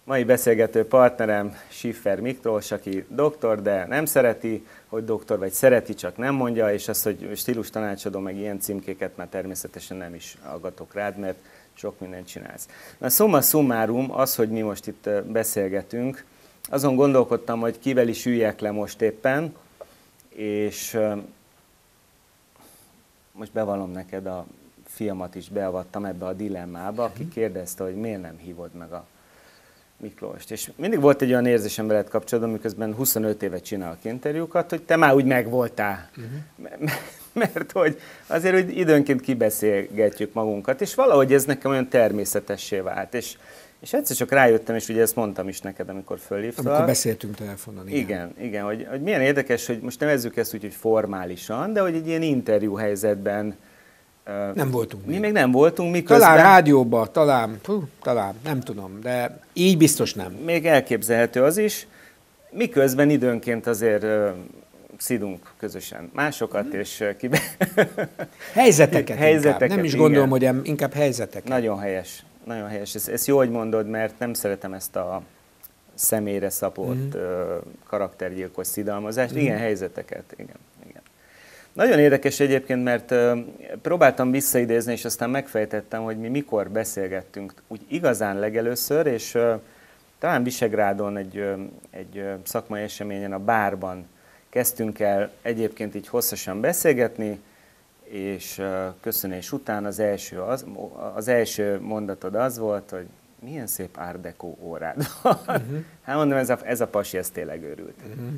Mai beszélgető partnerem Schiffer Miklós, aki doktor, de nem szereti, hogy doktor, vagy szereti, csak nem mondja, és azt, hogy stílus tanácsadó, meg ilyen címkéket már természetesen nem is aggatok rád, mert sok mindent csinálsz. Na, summa summarum, az, hogy mi most itt beszélgetünk, azon gondolkodtam, hogy kivel is üljek le most éppen, és most bevallom neked, a fiamat is beavattam ebbe a dilemmába, aki kérdezte, hogy miért nem hívod meg a Miklóst. És mindig volt egy olyan érzésem veled kapcsolatban, miközben 25 évet csinálok interjúkat, hogy te már úgy megvoltál. Mert hogy azért hogy időnként kibeszélgetjük magunkat, és valahogy ez nekem olyan természetessé vált. És egyszer csak rájöttem, és ugye ezt mondtam is neked, amikor fölhívtál. Amikor beszéltünk telefonon, igen. Igen, hogy milyen érdekes, hogy most nevezzük ezt úgy, hogy formálisan, de hogy egy ilyen interjú helyzetben nem voltunk. Mi még nem voltunk, miközben... Talán rádióban, talán, nem tudom, de így biztos nem. Még elképzelhető az is, miközben időnként azért szidunk közösen másokat, és helyzeteket nem is gondolom, hogy inkább helyzeteket. Nagyon helyes, nagyon helyes. Ezt jó, hogy mondod, mert nem szeretem ezt a személyre szabott karaktergyilkos szidalmazást. Igen, helyzeteket, igen. Nagyon érdekes egyébként, mert próbáltam visszaidézni, és aztán megfejtettem, hogy mi mikor beszélgettünk úgy igazán legelőször, és talán Visegrádon egy szakmai eseményen, a bárban kezdtünk el egyébként így hosszasan beszélgetni, és köszönés után az első mondatod az volt, hogy milyen szép Art Deco órád van. Hát mondom, ez a pasi, ez tényleg őrült.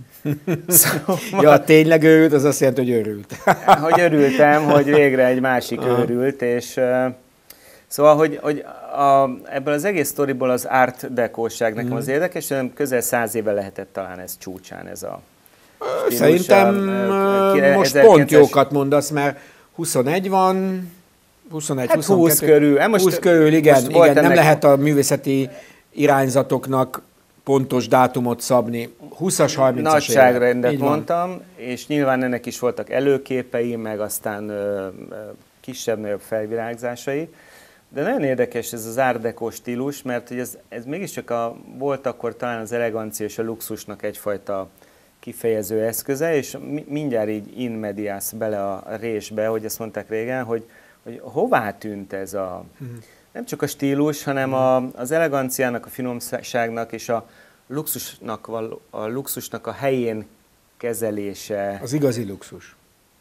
Szóval, ja, tényleg őrült, az azt jelenti, hogy őrült. Hogy örültem, hogy végre egy másik őrült, és szóval, hogy ebből az egész sztoriból az Art Deco-ság nekem az érdekes, hogy közel 100 éve lehetett talán ez csúcsán, ez a stílus. Szerintem most pont jókat mondasz, mert 21 van, 21, hát 20 körül. 20 körül, igen nem lehet a művészeti irányzatoknak pontos dátumot szabni. 20-as, 30-as nagyságrendet mondtam, és nyilván ennek is voltak előképei, meg aztán kisebb-nagyobb felvirágzásai. De nagyon érdekes ez az Art Deco stílus, mert hogy ez mégiscsak volt akkor talán az elegancia és a luxusnak egyfajta kifejező eszköze, és mindjárt így in medias bele a résbe, hogy ezt mondták régen, hogy hová tűnt ez nem csak a stílus, hanem az eleganciának, a finomságnak és a luxusnak a helyén kezelése. Az igazi luxus.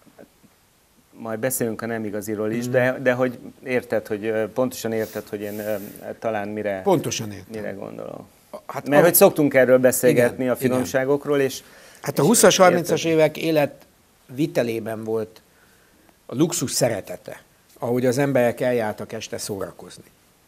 Majd beszélünk a nem igaziról is, de hogy pontosan érted, hogy én talán mire gondolom. Hát mert hogy szoktunk erről beszélgetni, igen, a finomságokról, és... Hát a 20-as, 30-as évek életvitelében volt a luxus szeretete, ahogy az emberek eljártak este szórakozni.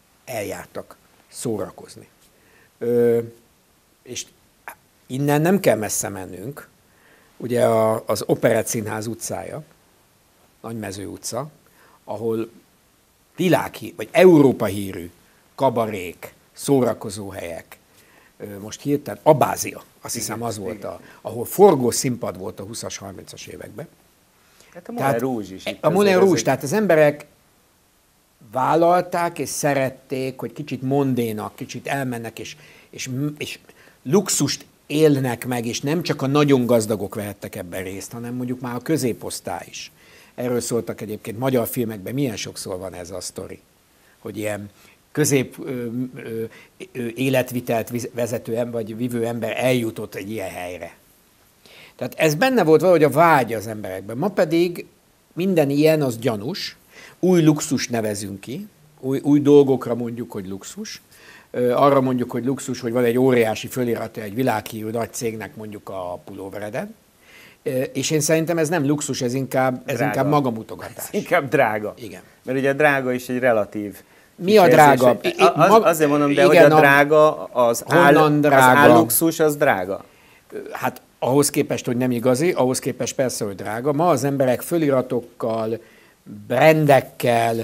És innen nem kell messze mennünk, ugye az Operett Színház utcája, Nagymező utca, ahol vagy Európa hírű kabarék, szórakozóhelyek, most hirtelen Abázia, azt hiszem az volt, ahol forgó színpad volt a 20-as, 30-as években. Hát a Moulin Rouge is. A Moulin Rouge, tehát az emberek vállalták és szerették, hogy kicsit mondénak, kicsit elmennek, és luxust élnek meg, és nem csak a nagyon gazdagok vehettek ebben részt, hanem mondjuk már a középosztály is. Erről szóltak egyébként magyar filmekben, milyen sokszor van ez a sztori, hogy ilyen közép életvitelt vezető ember, vagy vivő ember eljutott egy ilyen helyre. Tehát ez benne volt valahogy a vágy az emberekben. Ma pedig minden ilyen az gyanús, új luxus nevezünk ki, új dolgokra mondjuk, hogy luxus. Arra mondjuk, hogy luxus, hogy van egy óriási fölirata egy világhírű nagy cégnek mondjuk a pulóvereden. És én szerintem ez nem luxus, ez inkább magamutogatás. Ez inkább drága. Igen. Mert ugye a drága is egy relatív. Mi a drága? Azért mondom, de igen, hogy a drága, az álluxus, az drága. Hát ahhoz képest, hogy nem igazi, ahhoz képest persze, hogy drága. Ma az emberek föliratokkal, brandekkel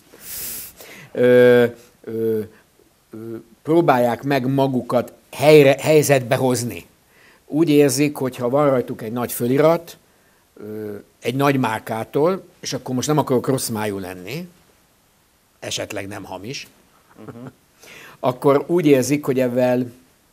próbálják meg magukat helyzetbe hozni. Úgy érzik, hogy ha van rajtuk egy nagy fölirat, egy nagy márkától, és akkor most nem akarok rossz májú lenni, esetleg nem hamis, akkor úgy érzik, hogy ezzel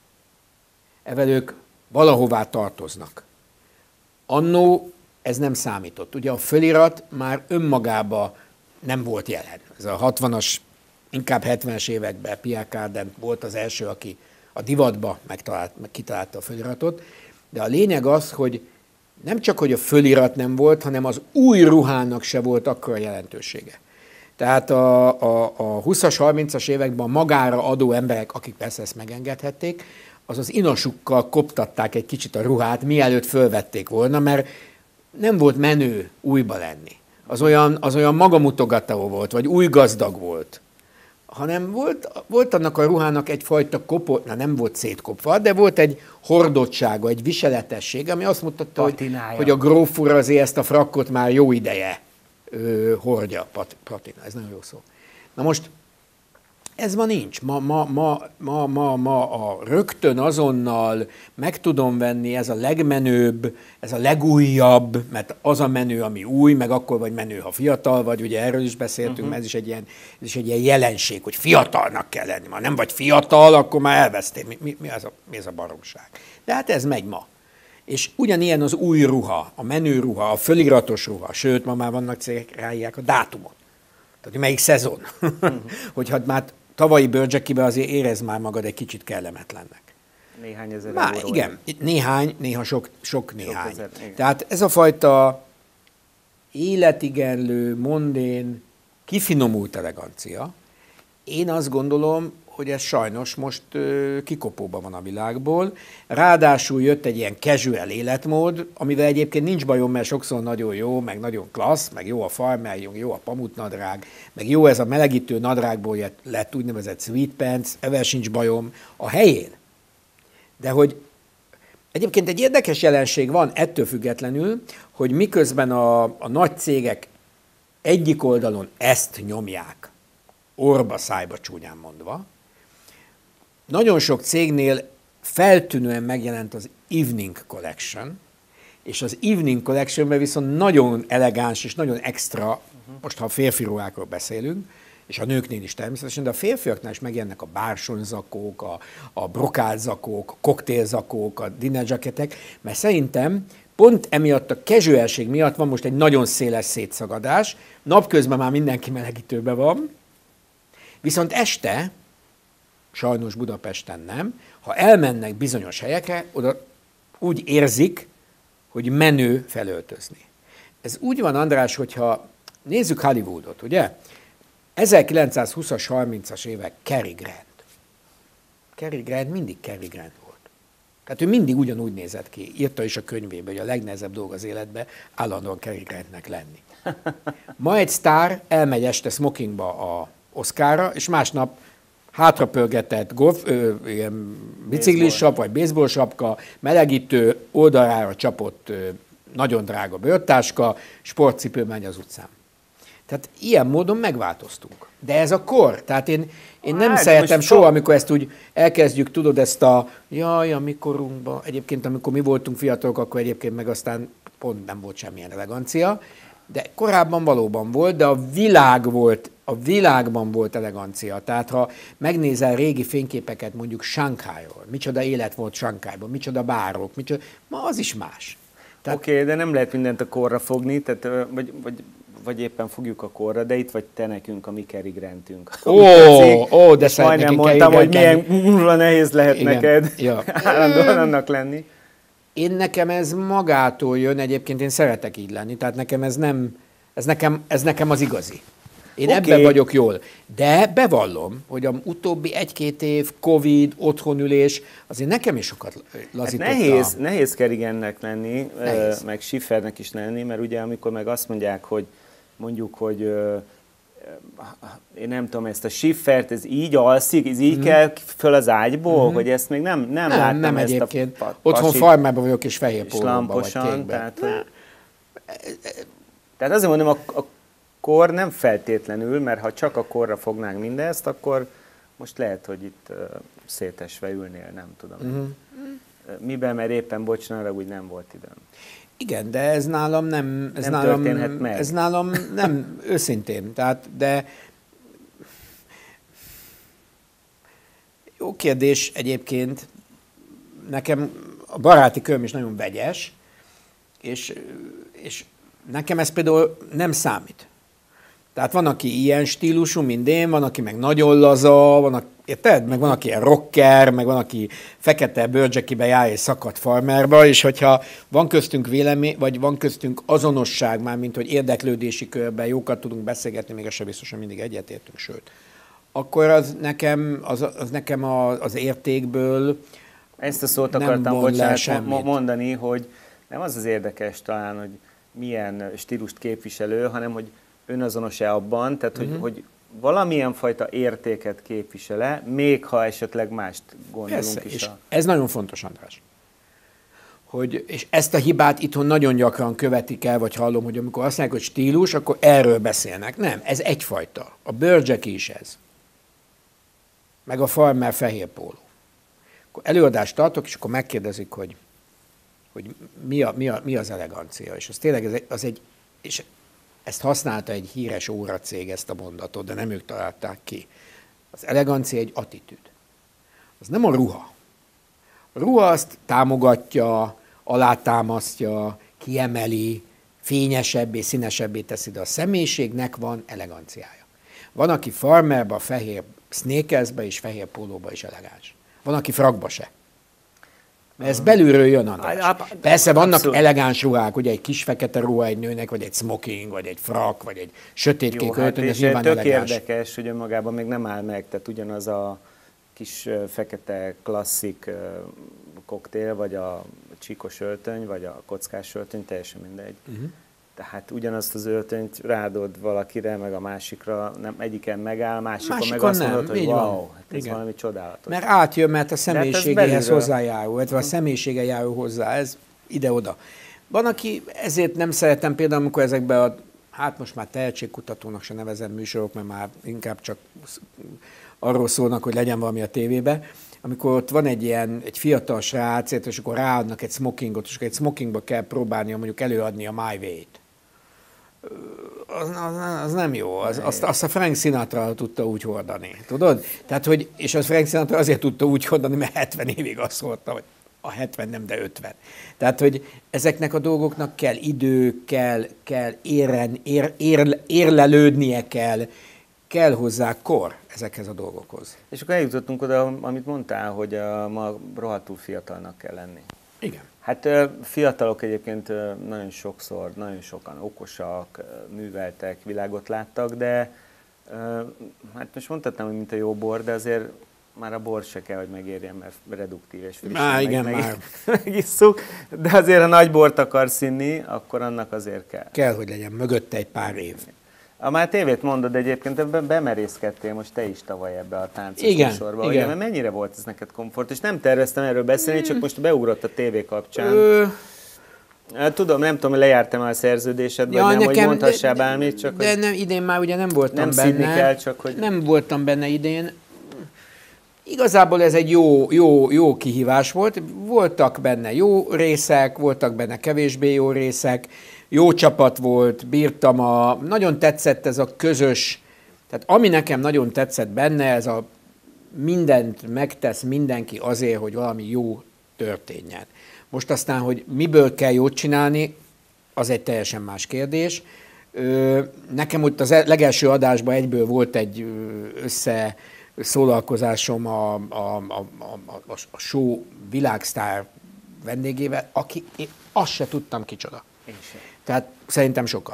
ők valahová tartoznak. Annó ez nem számított. Ugye a fölirat már önmagában nem volt jelen. Ez a 60-as, inkább 70-es években Pierre Cardin volt az első, aki a divatba kitalálta a föliratot, de a lényeg az, hogy nem csak, hogy a fölirat nem volt, hanem az új ruhának se volt akkora jelentősége. Tehát a 20-as, 30-as években magára adó emberek, akik persze ezt megengedhették, az inasukkal koptatták egy kicsit a ruhát, mielőtt fölvették volna, mert nem volt menő újba lenni. Az olyan magamutogató volt, vagy új gazdag volt. Hanem volt annak a ruhának egyfajta nem volt szétkopva, de volt egy hordottsága, egy viseletessége, ami azt mutatta, hogy a gróf úr azért ezt a frakkot már jó ideje hordja. Patina, ez nagyon jó szó. Na most, ez ma nincs. Ma rögtön azonnal meg tudom venni, ez a legmenőbb, ez a legújabb, mert az a menő, ami új, meg akkor vagy menő, ha fiatal vagy, ugye erről is beszéltünk, mert ez is egy ilyen jelenség, hogy fiatalnak kell lenni. Ha nem vagy fiatal, akkor már elvesztél. Mi ez a baromság? De hát ez megy ma. És ugyanilyen az új ruha, a menő ruha, a föliratos ruha, sőt, ma már vannak cégek, ráírják a dátumot. Tehát, hogy melyik szezon. Hogyha már tavalyi bőrcsekiben azért érez már magad egy kicsit kellemetlennek. Néhány ezer euró. Igen, néhány, néha sok néhány. Ezer, tehát ez a fajta életigenlő, mondén, kifinomult elegancia, én azt gondolom, hogy ez sajnos most kikopóban van a világból. Ráadásul jött egy ilyen casual életmód, amivel egyébként nincs bajom, mert sokszor nagyon jó, meg nagyon klassz, meg jó a farmer, jó a pamutnadrág, meg jó ez a melegítő nadrágból lett úgynevezett sweatpants, ezzel sincs bajom a helyén. De hogy egyébként egy érdekes jelenség van ettől függetlenül, hogy miközben a nagy cégek egyik oldalon ezt nyomják, orba szájba csúnyán mondva, nagyon sok cégnél feltűnően megjelent az Evening Collection, és az Evening Collectionben viszont nagyon elegáns és nagyon extra, most ha a férfi ruhákról beszélünk, és a nőknél is természetesen, de a férfiaknál is megjelennek a bársonyzakók, a brokálzakók, a koktélzakók, a dinner jacketek, mert szerintem pont emiatt a casualség miatt van most egy nagyon széles szétszagadás, napközben már mindenki melegítőben van, viszont este, sajnos Budapesten nem, ha elmennek bizonyos helyekre, oda úgy érzik, hogy menő felöltözni. Ez úgy van, András, hogyha nézzük Hollywoodot, ugye? 1920-as, 30-as évek Cary Grant. Cary Grant mindig Cary Grant volt. Tehát ő mindig ugyanúgy nézett ki. Írta is a könyvében, hogy a legnehezebb dolog az életben állandóan Cary Grantnek lenni. Ma egy sztár elmegy este smokingba a Oscarra, és másnap hátrapörgetett biciklis sap, vagy baseball sapka, melegítő, oldalára csapott nagyon drága bőrtáska, sportcipő megy az utcán. Tehát ilyen módon megváltoztunk. De ez a kor. Tehát én nem szeretem soha, amikor ezt úgy elkezdjük, tudod, ezt a a mi korunkban. Egyébként, amikor mi voltunk fiatalok, akkor egyébként meg aztán pont nem volt semmilyen elegancia. De korábban valóban volt, de a világban volt elegancia. Tehát ha megnézel régi fényképeket mondjuk Sanghajról, micsoda élet volt Sanghajban, micsoda bárok, ma az is más. Oké, de nem lehet mindent a korra fogni, tehát, vagy éppen fogjuk a korra, de itt vagy te nekünk, a mi Cary Grantünk. De majdnem mondtam, hogy milyen nehéz lehet neked állandóan annak lenni. Nekem ez magától jön, egyébként én szeretek így lenni, tehát nekem ez nekem az igazi. Én ebben vagyok jól. De bevallom, hogy a utóbbi 1-2 év, Covid, otthonülés, azért nekem is sokat lazította. Hát nehéz Cary lenni, meg Schiffernek is lenni, mert ugye amikor meg azt mondják, hogy mondjuk, hogy én nem tudom, ezt a Schiffert, ez így alszik, ez így kell föl az ágyból, hogy ezt még nem láttam. Nem ezt egyébként. Otthon farmában vagyok, és fehér pólóban vagy kékben. Tehát azért mondom, a kor nem feltétlenül, mert ha csak a korra fognánk mindezt, akkor most lehet, hogy itt szétesve ülnél, nem tudom. Miben, mert éppen, bocsánat, úgy nem volt időm. Igen, de ez nálam nem történhet meg. Ez nálam nem őszintén. Tehát, de jó kérdés egyébként. Nekem a baráti köröm is nagyon vegyes, és nekem ez például nem számít. Tehát van, aki ilyen stílusú, mint én, van, aki meg nagyon laza, érted? Meg van, aki ilyen rocker, meg van, aki fekete bőrcsekibe jár és szakadt farmerba, és hogyha van köztünk vélemény, vagy van köztünk azonosság már, mint hogy érdeklődési körben jókat tudunk beszélgetni, még se biztosan mindig egyetértünk, sőt, akkor az nekem az értékből ezt a szót akartam, bocsánat, mondani, hogy nem az érdekes talán, hogy milyen stílust képviselő, hanem hogy önazonos-e abban, tehát hogy valamilyen fajta értéket képvisel-e, még ha esetleg mást gondolunk. Persze, is. És ez nagyon fontos, András. És ezt a hibát itthon nagyon gyakran követik el, vagy hallom, hogy amikor azt mondják, hogy stílus, akkor erről beszélnek. Nem, ez egyfajta. A bőrdzseki is ez. Meg a farmer fehér póló. Akkor előadást tartok, és akkor megkérdezik, hogy mi az elegancia. És az tényleg és ezt használta egy híres óracég, ezt a mondatot, de nem ők találták ki. Az elegancia egy attitűd. Az nem a ruha. A ruha azt támogatja, alátámasztja, kiemeli, fényesebbé, színesebbé teszi, de a személyiségnek van eleganciája. Van, aki farmerba, fehér sneakersbe és fehér pólóba is elegáns. Van, aki frakba se. Mert ez belülről jön, András. Persze vannak elegáns ruhák, ugye egy kis fekete ruha egy nőnek, vagy egy smoking, vagy egy frak, vagy egy sötétkék öltöny, ez nyilván tök érdekes, hogy önmagában még nem áll meg, tehát ugyanaz a kis fekete klasszik koktél, vagy a csíkos öltöny, vagy a kockás öltöny, teljesen mindegy. Tehát ugyanazt az öltönyt ráadod valakire, meg a másikra, nem egyiken megáll, másikon meg azt mondod, hogy wow, ez valami csodálatos. Mert átjön, mert a személyiségéhez hozzájárul, vagy a személyisége járul hozzá, ez ide-oda. Van, aki ezért nem szeretem például, amikor ezekben most már tehetségkutatónak se nevezem műsorok, mert már inkább csak arról szólnak, hogy legyen valami a tévébe, amikor ott van egy fiatal srác, és akkor ráadnak egy smokingot, és akkor egy smokingba kell próbálnia mondjuk előadni a My Way-t. Az nem jó. Azt a Frank Sinatra tudta úgy hordani. Tudod? Tehát, és az Frank Sinatra azért tudta úgy hordani, mert 70 évig azt hordta, hogy a 70 nem, de 50. Tehát, hogy ezeknek a dolgoknak kell idő, kell érlelődnie kell hozzá kor ezekhez a dolgokhoz. És akkor eljutottunk oda, amit mondtál, hogy ma rohadtul fiatalnak kell lenni. Igen. Hát fiatalok egyébként nagyon sokszor, nagyon sokan okosak, műveltek, világot láttak, de hát most mondhatnám, hogy mint a jó bor, de azért már a bor se kell, hogy megérjen, mert reduktív és frissen megisszuk, de azért, ha nagy bort akarsz inni, akkor annak azért kell. Kell, hogy legyen mögötte egy pár év. Már tévét mondod, egyébként ebben bemerészkedtél most te is tavaly ebbe a táncos műsorba. Igen. Mert mennyire volt ez neked komfort? És nem terveztem erről beszélni, csak most beugrott a tévé kapcsán. Tudom, nem tudom, hogy lejártam a szerződésed, vagy nem, hogy mondhassál bármit, csak de nem, idén már ugye nem voltam benne. Nem kell, csak hogy... Nem voltam benne idén. Igazából ez egy jó kihívás volt. Voltak benne jó részek, voltak benne kevésbé jó részek. Jó csapat volt, bírtam nagyon tetszett ez a közös, tehát ami nekem nagyon tetszett benne, ez a mindent megtesz mindenki azért, hogy valami jó történjen. Most aztán, hogy miből kell jót csinálni, az egy teljesen más kérdés. Nekem ott az legelső adásban egyből volt egy összeszólalkozásom a show világsztár vendégével, aki én azt se tudtam kicsoda. Tehát szerintem sokan.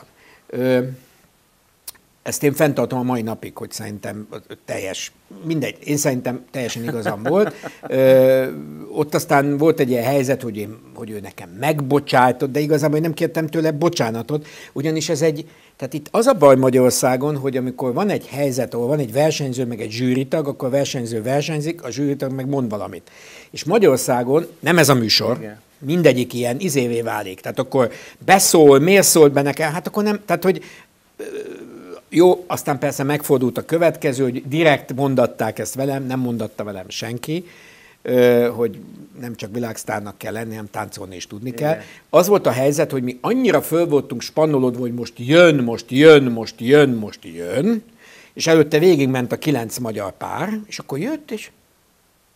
Ezt én fenntartom a mai napig, hogy szerintem mindegy, én szerintem teljesen igazam volt. Ott aztán volt egy ilyen helyzet, hogy ő nekem megbocsájtott, de igazából én nem kértem tőle bocsánatot, ugyanis tehát itt az a baj Magyarországon, hogy amikor van egy helyzet, ahol van egy versenyző, meg egy zsűritag, akkor a versenyző versenyzik, a zsűritag meg mond valamit. És Magyarországon, nem ez a műsor, igen. Mindegyik ilyen izévé válik. Tehát akkor beszól, miért szólt be nekem, hát akkor nem, tehát hogy jó, aztán persze megfordult a következő, hogy direkt mondatták ezt velem, nem mondatta velem senki, hogy nem csak világsztárnak kell lenni, hanem táncolni is tudni kell. Igen. Az volt a helyzet, hogy mi annyira föl voltunk spannolodva, hogy most jön, és előtte végigment a 9 magyar pár, és akkor jött, és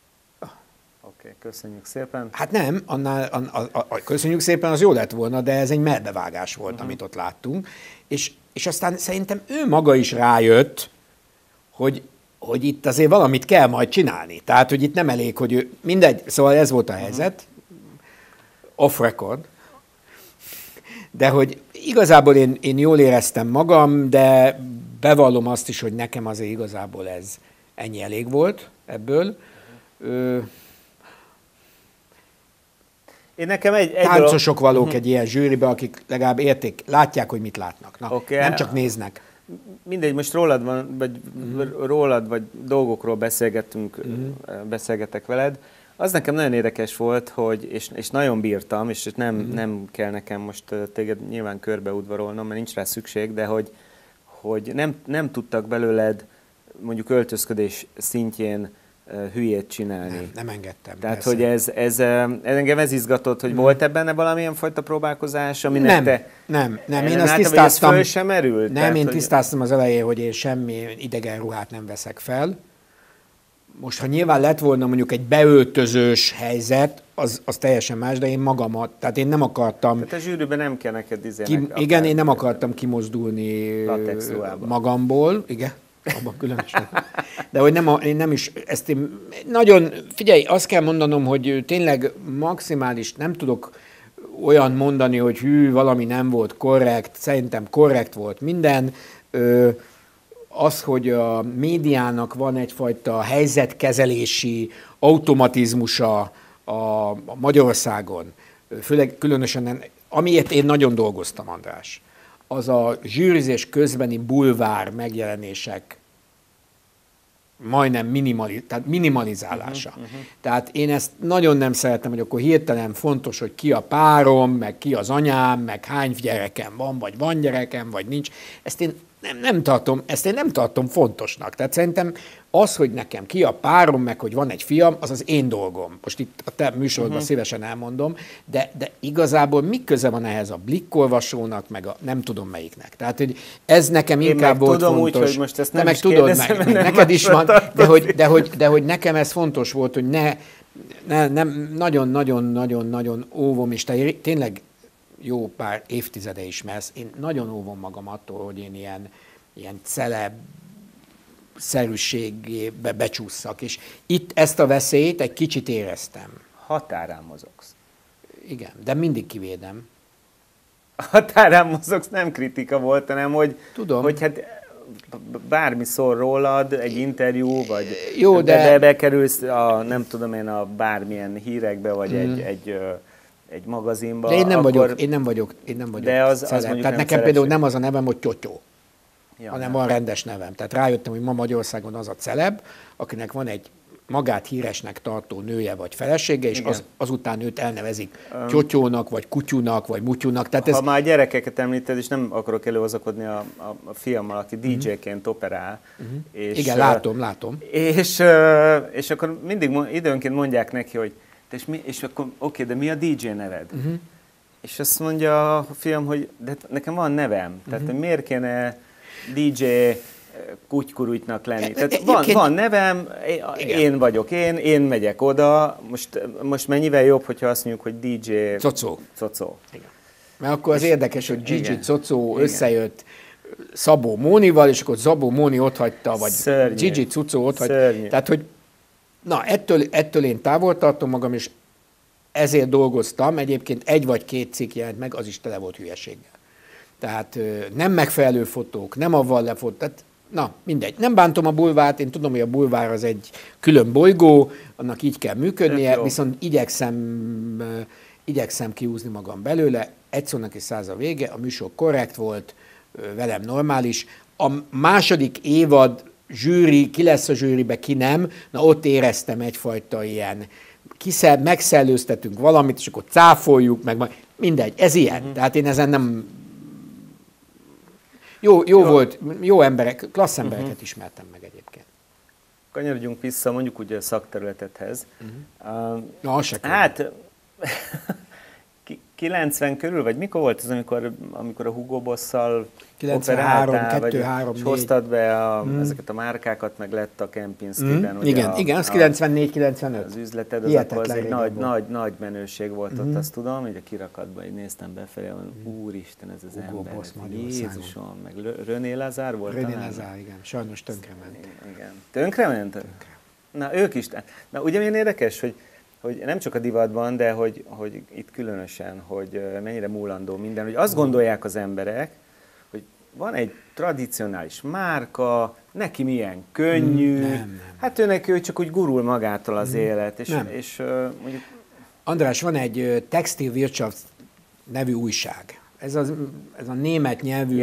Oké, köszönjük szépen. Hát nem, köszönjük szépen, az jó lett volna, de ez egy mellbevágás volt, amit ott láttunk. És aztán szerintem ő maga is rájött, hogy itt azért valamit kell majd csinálni. Tehát, hogy itt nem elég, hogy ő... Mindegy, szóval ez volt a helyzet. Off record. De hogy igazából én jól éreztem magam, de bevallom azt is, hogy nekem azért igazából ez ennyi elég volt ebből. Én nekem egy táncosok valók egy ilyen zsűribe, akik legalább látják, hogy mit látnak. Na, okay. Nem csak néznek. Mindegy, most rólad vagy dolgokról beszélgetek veled. Az nekem nagyon érdekes volt, és nagyon bírtam, és nem kell nekem most téged nyilván körbeudvarolnom, mert nincs rá szükség, de hogy nem tudtak belőled mondjuk öltözködés szintjén hülyét csinálni. Nem engedtem. Tehát, persze. Hogy ez engem ez izgatott, hogy volt benne valamilyen fajta próbálkozás, aminek nem. Én azt tisztáztam. Föl sem merült? Nem, én tisztáztam az elején, hogy én semmi idegen ruhát nem veszek fel. Most, ha nyilván lett volna mondjuk egy beöltözős helyzet, az teljesen más, de én magamat, tehát én nem akartam... Tehát a zsűrűben nem kell neked igen, én nem akartam kimozdulni magamból, igen. Abban különösen. De hogy én nem is, ezt én nagyon, figyelj, azt kell mondanom, hogy tényleg maximális, nem tudok olyan mondani, hogy valami nem volt korrekt, szerintem korrekt volt minden. Az, hogy a médiának van egyfajta helyzetkezelési automatizmusa a Magyarországon, főleg különösen, amiért én nagyon dolgoztam, András, az a zsűrizés közbeni bulvár megjelenések majdnem minimalizálása. Tehát én ezt nagyon nem szeretem, hogy akkor hirtelen fontos, hogy ki a párom, meg ki az anyám, meg hány gyerekem van, vagy van gyerekem, vagy nincs. Ezt én nem tartom fontosnak. Tehát szerintem az, hogy nekem ki a párom, meg hogy van egy fiam, az az én dolgom. Most itt a te műsorodban szívesen elmondom, de igazából mi köze van ehhez a blikkolvasónak, meg a nem tudom melyiknek. Tehát, hogy ez nekem inkább volt tudom fontos. Úgy, hogy most ezt nem meg is tudod, meg neked is van, de hogy nekem ez fontos volt, hogy nem nagyon-nagyon-nagyon óvom, és te tényleg jó pár évtizede ismersz, én nagyon óvom magam attól, hogy én ilyen celeb szerűségébe becsúszszak, és itt ezt a veszélyt egy kicsit éreztem. Határán mozogsz. Igen, de mindig kivédem. Határán mozogsz nem kritika volt, hanem hogy hát bármiszor rólad egy interjú, vagy jó, de bekerülsz nem tudom én a bármilyen hírekbe, vagy egy magazinba. De én nem vagyok de az tehát nekem például nem az a nevem, hogy Tyotyó, hanem van rendes nevem. Tehát rájöttem, hogy ma Magyarországon az a celeb, akinek van egy magát híresnek tartó nője vagy felesége, és azután őt elnevezik Tyotyónak, vagy Kutyunak, vagy Mutyunak. Tehát ha már gyerekeket említed, és nem akarok előhozakodni a fiammal, aki DJ-ként operál. És, igen, látom. És akkor mindig időnként mondják neki, hogy és akkor oké, de mi a DJ neved? És azt mondja a fiam, hogy de nekem van nevem, tehát miért kéne DJ kutykurutynak lenni? Tehát van nevem, én vagyok én megyek oda, most mennyivel jobb, hogyha azt mondjuk, hogy DJ Cocó. Igen. Mert akkor az érdekes, hogy Gigi Cocó összejött Szabó Mónival, és akkor Szabó Móni otthagyta, vagy Gigi Cocó otthagyta. Tehát, hogy na, ettől én távol tartom magam, és ezért dolgoztam. Egyébként 1 vagy 2 cikk jelent meg, az is tele volt hülyeséggel. Tehát nem megfelelő fotók, nem avval lefot. Tehát, na, mindegy. Nem bántom a bulvárt, én tudom, hogy a bulvár az egy külön bolygó, annak így kell működnie, viszont igyekszem kiúzni magam belőle. Egy szónak is 100 a vége, a műsor korrekt volt, velem normális. A második évad zsűri, ki lesz a zsűribe, ki nem, na ott éreztem egyfajta ilyen, megszellőztetünk valamit, és akkor cáfoljuk, meg mindegy, ez ilyen. Tehát én ezen nem... Jó volt, jó emberek, klassz embereket ismertem meg egyébként. Kanyarodjunk vissza mondjuk ugye a szakterületedhez. Na, az se hát 90 körül, vagy mikor volt az, amikor a Hugo Bosszal 93, operáltál, 2, 3, 4. hoztad be ezeket a márkákat, meg lett a Kempinski-ben. Igen, az 94-95. Az üzleted, az akkor az egy nagy menőség volt ott, azt tudom, hogy a kirakatban így néztem befelé, úristen, ez az Hugo ember, Boss Jézusom, meg René Lazár volt René Lazár, igen, sajnos tönkrement. Igen. Tönkrement? Na, ők is. Na, ugye milyen érdekes, hogy nem csak a divatban, de hogy itt különösen, hogy mennyire múlandó minden, hogy azt gondolják az emberek, hogy van egy tradicionális márka, neki milyen könnyű, nem. Hát ő csak úgy gurul magától az élet. És mondjuk... András, van egy Textil Wirtschaft nevű újság. Ez a német nyelvű...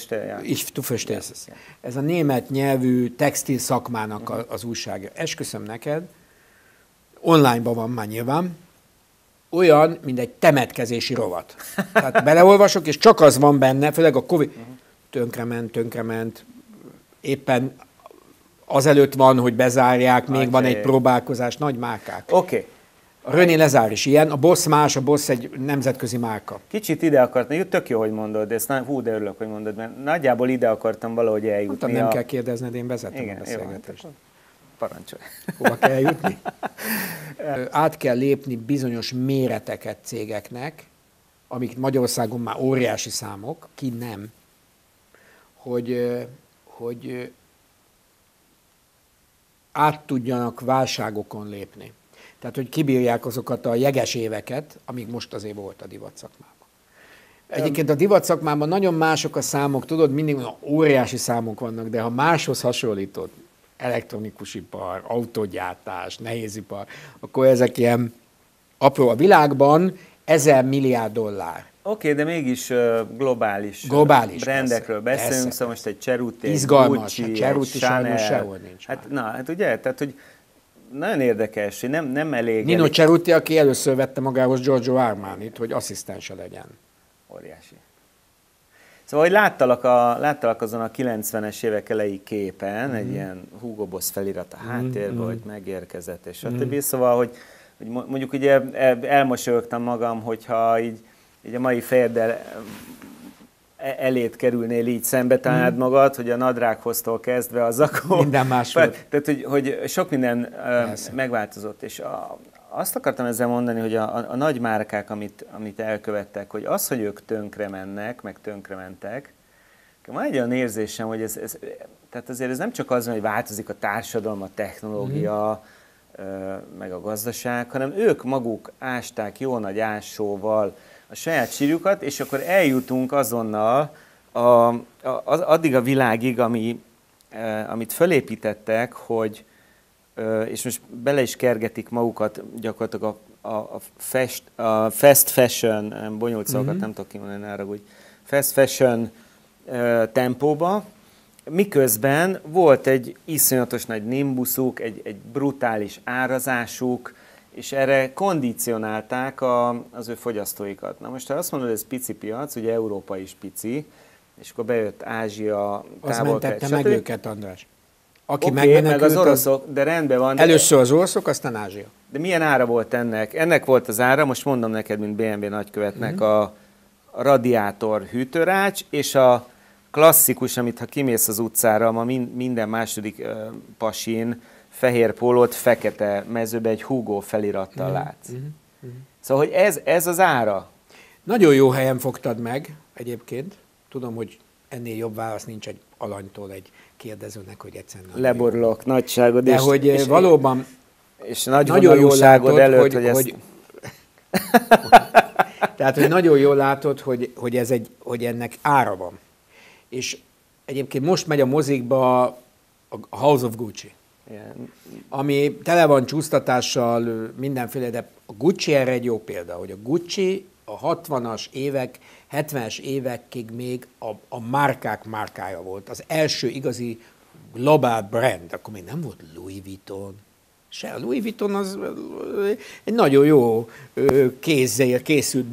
Ez a német nyelvű textil szakmának az újsága. Esküszöm neked, online-ban van már nyilván, olyan, mint egy temetkezési rovat. Tehát beleolvasok, és csak az van benne, főleg a Covid, tönkrement, éppen azelőtt van, hogy bezárják, még van egy próbálkozás, nagy márkák. Oké. A René Lazár is ilyen, a Boss más, a Boss egy nemzetközi márka. Kicsit ide akartam, tök jó, hogy mondod, de örülök, hogy mondod, mert nagyjából ide akartam valahogy eljutni. Nem kell kérdezned, én vezettem a beszélgetést. Parancsolj. Hova kell eljutni? Át kell lépni bizonyos méreteket cégeknek, amik Magyarországon már óriási számok, ki nem, hogy át tudjanak válságokon lépni. Tehát, hogy kibírják azokat a jeges éveket, amíg most azért volt a divatszakmában. Egyébként a divatszakmában nagyon mások a számok, tudod, mindig óriási számok vannak, de ha máshoz hasonlítod, elektronikus ipar, autógyártás, nehézipar, akkor ezek ilyen apró. A világban 1000 milliárd dollár. Oké, de mégis globális brandekről beszélünk, persze. Szóval most egy Ceruti, egy Gucci, egy Chanel, sehol nincs. Hát ugye, tehát hogy nagyon érdekes, hogy nem elég... Nino Ceruti, aki először vette magához Giorgio Armanit, hogy asszisztense legyen. Óriási. Szóval, hogy láttalak azon a 90-es évek elejé képen, egy ilyen Hugo Boss felirat a háttérben, hogy megérkezett, és stb. Szóval, hogy mondjuk ugye elmosolyogtam magam, hogyha így a mai fejeddel elét kerülnél így szembe találd magad, hogy a nadrághoztól kezdve az akkor... Minden más volt. Tehát, hogy sok minden megváltozott, és azt akartam ezzel mondani, hogy a nagy márkák, amit elkövettek, hogy az, hogy ők tönkre mennek, meg tönkre mentek, van egy olyan érzésem, hogy tehát azért ez nem csak az, hogy változik a társadalom, a technológia, meg a gazdaság, hanem ők maguk ásták jó nagy ásóval a saját sírjukat, és akkor eljutunk azonnal addig a világig, amit fölépítettek, hogy, és most bele is kergetik magukat gyakorlatilag a fast fashion, bonyolult szavakat nem tudok kimondani, arra, hogy fast fashion tempóba, miközben volt egy iszonyatos nagy nimbuszuk, egy brutális árazásuk, és erre kondicionálták az ő fogyasztóikat. Na most, ha azt mondod, hogy ez pici piac, ugye Európa is pici, és akkor bejött Ázsia, Távol-Kelet. Azt mentette meg őket, András. Aki meg az oroszok, de rendben van. Először az oroszok, aztán Ázsia. De milyen ára volt ennek? Ennek volt az ára, most mondom neked, mint BMW nagykövetnek, a radiátor hűtőrács, és a klasszikus, amit ha kimész az utcára, ma minden második pasin fehér pólót, fekete mezőbe egy Hugo felirattal látsz. Szóval, hogy ez az ára. Nagyon jó helyen fogtad meg egyébként. Tudom, hogy ennél jobb válasz nincs egy alanytól egy kérdezőnek, hogy egyszerűen... Leborulok, nagyságod. De hogy valóban... És nagyon jól látod előtt, hogy tehát, hogy nagyon jól látod, hogy ennek ára van. És egyébként most megy a mozikba a House of Gucci. Yeah. Ami tele van csúsztatással, mindenféle, de a Gucci erre egy jó példa, hogy a Gucci a 60-as évek, 70-es évekig még a márkák márkája volt. Az első igazi globál brand, akkor még nem volt Louis Vuitton, Se, a Louis Vuitton az egy nagyon jó kézzel készült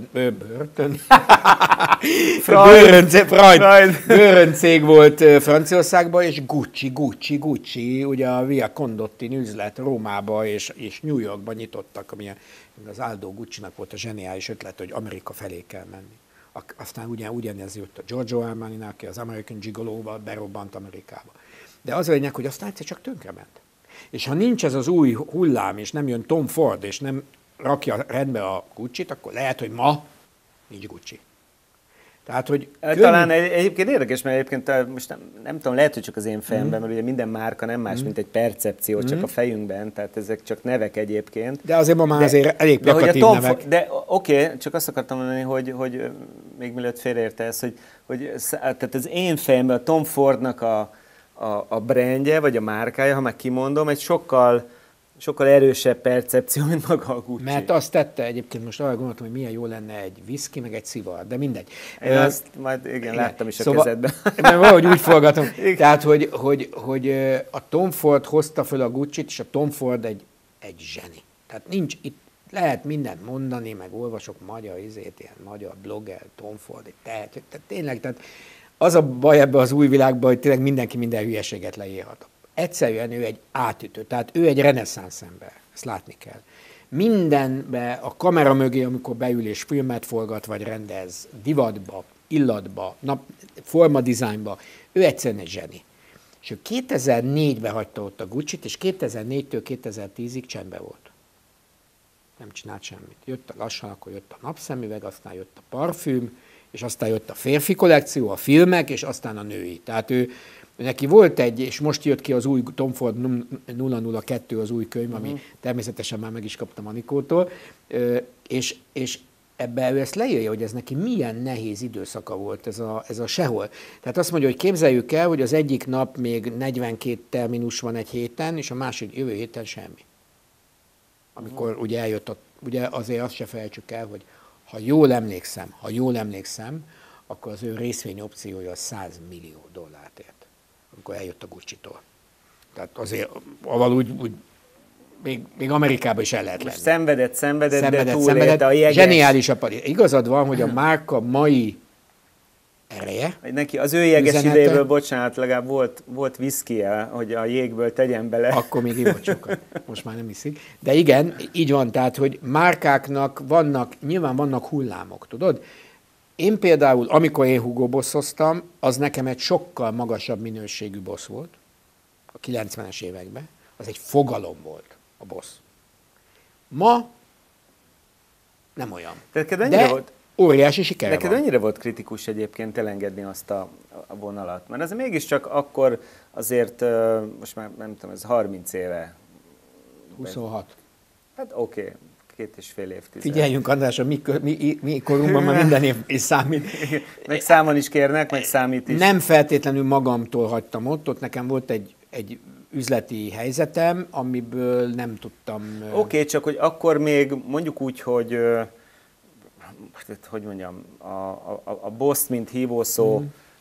bőröncég volt Franciaországban, és Gucci, ugye a Via Condotti üzlet Rómába és New Yorkban nyitottak, ami az Aldo Gucci-nak volt a zseniális ötlet, hogy Amerika felé kell menni. Aztán ugyanez jött a Giorgio Armani-nál, aki az American Gigolo-val berobbant Amerikába. De az a lényeg, hogy aztán egyszer csak tönkrement. És ha nincs ez az új hullám, és nem jön Tom Ford, és nem rakja rendbe a Gucci-t, akkor lehet, hogy ma nincs Gucci. Tehát, hogy talán egyébként érdekes, mert egyébként most nem tudom, lehet, hogy csak az én fejemben, mert ugye minden márka nem más, mint egy percepció, csak a fejünkben, tehát ezek csak nevek egyébként. De azért ma már azért elég plakatív nevek. De oké, csak azt akartam mondani, hogy még mielőtt félreértesz, hogy tehát az én fejemben a Tom Fordnak a brandje, vagy a márkája, ha már kimondom, egy sokkal erősebb percepció, mint maga a Gucci. Mert azt tette egyébként, most arra gondoltam, hogy milyen jó lenne egy whisky, meg egy szivar, de mindegy. Én azt majd igen, láttam is a kezedben. Mert valahogy úgy forgatom. Tehát, hogy a Tom Ford hozta föl a Gucci-t, és a Tom Ford egy zseni. Tehát nincs itt, lehet mindent mondani, meg olvasok ilyen magyar blogger, Tom Ford, tehát tényleg, tehát az a baj ebben az új világban, hogy tényleg mindenki minden hülyeséget leírhat. Egyszerűen ő egy átütő, tehát ő egy reneszánsz ember, ezt látni kell. Mindenbe a kamera mögé, amikor beül és filmet forgat, vagy rendez, divatba, illatba, formadizájnba, ő egyszerűen egy zseni. És ő 2004-ben hagyta ott a Gucci-t, és 2004-től 2010-ig csendben volt. Nem csinált semmit. Lassan akkor jött a napszemüveg, aztán jött a parfüm, és aztán jött a férfi kollekció, a filmek, és aztán a női. Tehát ő neki volt és most jött ki az új Tom Ford 002, az új könyv, ami természetesen már meg is kaptam Anikótól, és ebben ő ezt leírja, hogy ez neki milyen nehéz időszaka volt ez a sehol. Tehát azt mondja, hogy képzeljük el, hogy az egyik nap még 42 terminus van egy héten, és a másik jövő héten semmi. Amikor ugye eljött, ugye azért azt se felejtsük el, hogy ha jól emlékszem, akkor az ő részvényopciója 100 millió dollárt ért, amikor eljött a Gucci-tól. Tehát azért, aval úgy még Amerikában is el lehet lenni. Szenvedett, de túlélte a jeges. Zseniális a pali. Igazad van, hogy a márka mai ereje. Neki az ő jeges idejéből, bocsánat, legalább volt viszkije, hogy a jégből tegyen bele. Akkor még ivott sokat. Most már nem iszik. De igen, így van, tehát, hogy márkáknak nyilván vannak hullámok, tudod? Én például, amikor én Hugo Bosszoztam, az nekem egy sokkal magasabb minőségű Boss volt, a 90-es években. Az egy fogalom volt, a Boss. Ma nem olyan. De óriási sikere van. Neked mennyire volt kritikus egyébként elengedni azt a vonalat? Mert ez mégiscsak akkor azért, most már nem tudom, ez 30 éve. 26. Hát oké. 2,5 évtized. Figyeljünk, András, a mi korunkban már minden év is számít. Meg számon is kérnek, meg számít is. Nem feltétlenül magamtól hagytam ott nekem volt egy üzleti helyzetem, amiből nem tudtam... Oké, csak hogy akkor még mondjuk úgy, hogy mondjam, a Boss, mint hívószó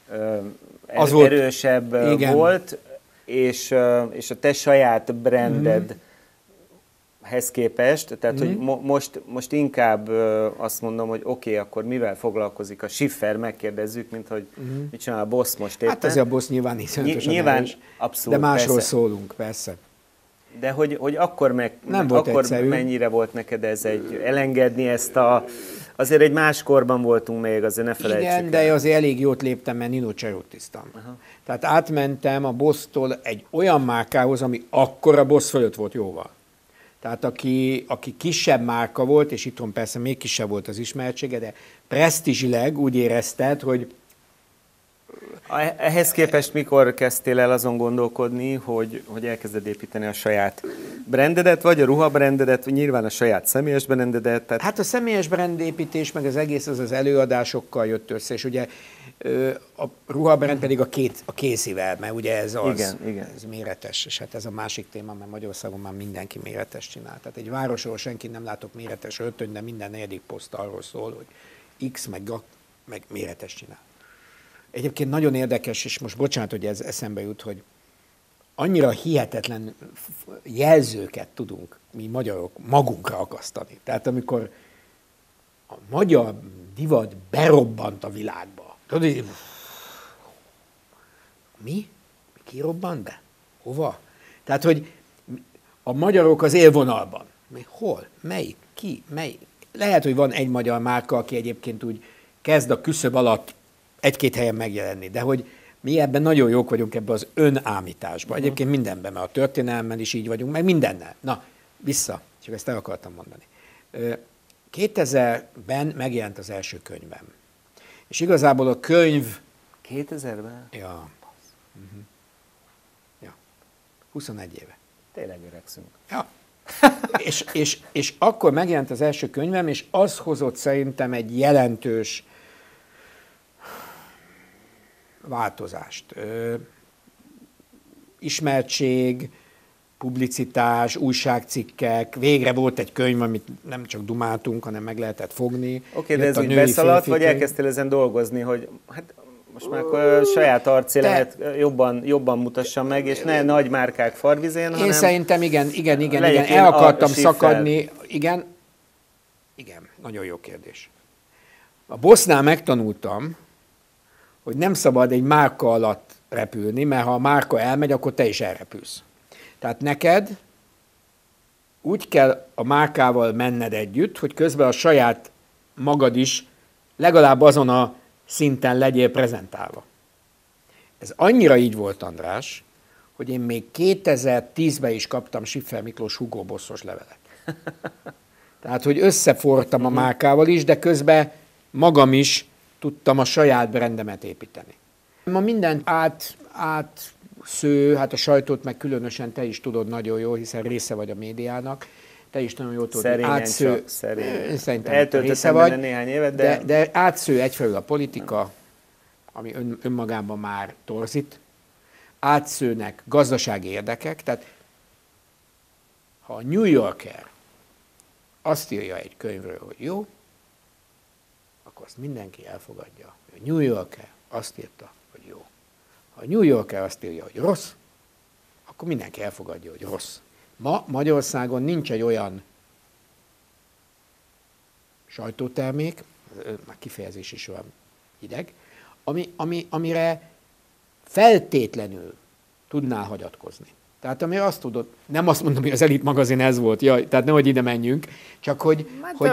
erősebb volt, és a te saját branded hez képest, tehát hogy most inkább azt mondom, hogy oké, akkor mivel foglalkozik a Schiffer, megkérdezzük, mint hogy mit csinál a Boss most éppen. Hát azért a Boss nyilván nyilván abszolút, de másról szólunk, persze. De hogy akkor mennyire volt neked ez elengedni ezt azért egy más korban voltunk még, azért ne felejtsük el. Igen, de azért elég jót léptem, mert Nino Cerutiztam. Tehát átmentem a Boss-tól egy olyan márkához, ami akkor a Boss fölött volt jóval. Tehát aki kisebb márka volt, és itthon persze még kisebb volt az ismertsége, de presztízsileg úgy érezted, hogy... Ehhez képest mikor kezdtél el azon gondolkodni, hogy elkezded építeni a saját brandedet, vagy a ruhabrandedet, vagy nyilván a saját személyes brandedet? Tehát... Hát a személyes brandépítés, meg az egész az előadásokkal jött össze, és ugye a ruhabrand pedig a Caseyvel, mert ugye ez az, igen. Ez méretes, és hát ez a másik téma, mert Magyarországon már mindenki méretes csinál. Tehát egy városról senki nem látok méretes öltöny, de minden negyedik poszt arról szól, hogy X meg méretes csinál. Egyébként nagyon érdekes, és most bocsánat, hogy ez eszembe jut, hogy annyira hihetetlen jelzőket tudunk mi magyarok magunkra akasztani. Tehát amikor a magyar divat berobbant a világba. Tudod, mi? Ki robbant be? Hova? Tehát, hogy a magyarok az élvonalban. Hol? Melyik? Ki? Melyik? Lehet, hogy van egy magyar márka, aki egyébként úgy kezd a küszöb alatt egy-két helyen megjelenni, de hogy mi ebben nagyon jók vagyunk ebben az önámításban. Egyébként mindenben, mert a történelmen is így vagyunk, meg mindennel. Na, vissza, csak ezt el akartam mondani. 2000-ben megjelent az első könyvem. És igazából a könyv... 2000-ben? Ja. Ja. 21 éve. Tényleg öregszünk. Ja. és akkor megjelent az első könyvem, és az hozott szerintem egy jelentős változást. Ismertség, publicitás, újságcikkek, végre volt egy könyv, amit nem csak dumáltunk, hanem meg lehetett fogni. Oké, de ez úgy beszaladt, vagy elkezdtél ezen dolgozni, hogy hát most már akkor a saját arcélemet jobban mutassam meg, és ne nagy márkák farvizén, hanem... Én szerintem igen, el akartam szakadni. Igen, nagyon jó kérdés. A Bossnál megtanultam, hogy nem szabad egy márka alatt repülni, mert ha a márka elmegy, akkor te is elrepülsz. Tehát neked úgy kell a márkával menned együtt, hogy közben a saját magad is legalább azon a szinten legyél prezentálva. Ez annyira így volt, András, hogy én még 2010-ben is kaptam Schiffer Miklós Hugo Bossos levelet. Tehát, hogy összeforrtam a márkával is, de közben magam is tudtam a saját brandemet építeni. Ma mindent átsző, hát a sajtót meg különösen te is tudod nagyon jól, hiszen része vagy a médiának. Te is nagyon jól tudod, átsző. Szerintem része vagy, néhány évet, de átsző egyfelől a politika, ami önmagában már torzít. Átszőnek gazdasági érdekek, tehát ha a New Yorker azt írja egy könyvről, hogy jó, akkor azt mindenki elfogadja. A New Yorker azt írta, hogy jó. Ha a New Yorker azt írja, hogy rossz, akkor mindenki elfogadja, hogy rossz. Ma Magyarországon nincs egy olyan sajtótermék, már kifejezés is olyan hideg, amire feltétlenül tudnál hagyatkozni. Tehát amire azt tudod, nem azt mondom, hogy az Elit magazin ez volt, jaj, tehát nehogy ide menjünk, csak hogy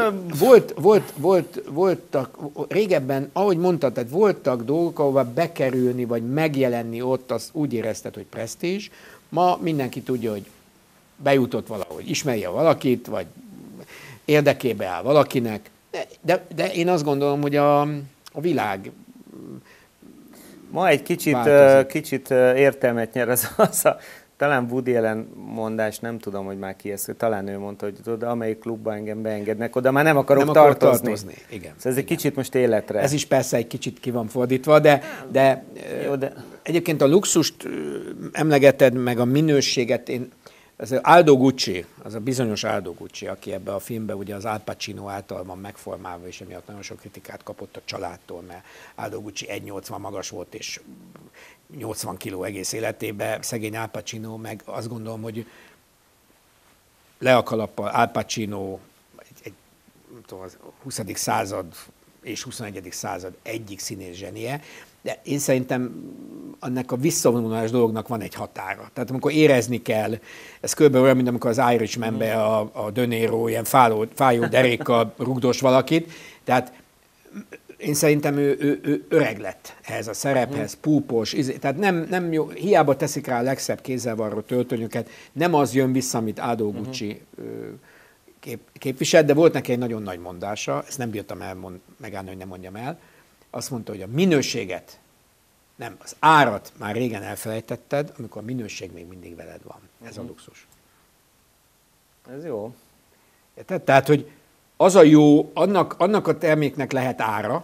voltak, régebben, ahogy mondtad, tehát voltak dolgok, ahova bekerülni, vagy megjelenni ott, az úgy érezted, hogy presztízs. Ma mindenki tudja, hogy bejutott valahogy, ismerje valakit, vagy érdekébe áll valakinek, de én azt gondolom, hogy a világ ma egy kicsit értelmet nyer az a talán Woody Allen mondás, nem tudom, hogy már ki ezt, talán ő mondta, hogy tudod, amelyik klubba engem beengednek, oda már nem akarok tartozni. Igen, ez egy kicsit most életre. Ez is persze egy kicsit ki van fordítva, de egyébként a luxust emlegeted, meg a minőséget, az Aldo Gucci, az a bizonyos Aldo Gucci, aki ebben a filmben ugye az Al Pacino által van megformálva, és emiatt nagyon sok kritikát kapott a családtól, mert Aldo Gucci 1,80 magas volt, és 80 kiló egész életében, szegény Al Pacino, meg azt gondolom, hogy le a kalappal Al Pacino az 20. század és 21. század egyik színész zsenie, de én szerintem annak a visszavonulás dolognak van egy határa. Tehát amikor érezni kell, ez kb. Olyan, mint amikor az Irishmanbe a De Niro ilyen fájó derékkal rugdos valakit. Tehát én szerintem ő öreg lett ehhez a szerephez, púpos, tehát nem jó, hiába teszik rá a legszebb kézzelvarró töltönyöket, nem az jön vissza, amit Aldo Gucci képviselt, de volt neki egy nagyon nagy mondása, ezt nem bírtam megállni, hogy nem mondjam el. Azt mondta, hogy a minőséget, nem, az árat már régen elfelejtetted, amikor a minőség még mindig veled van. Ez a luxus. Ez jó. Tehát, hogy az a jó, annak a terméknek lehet ára,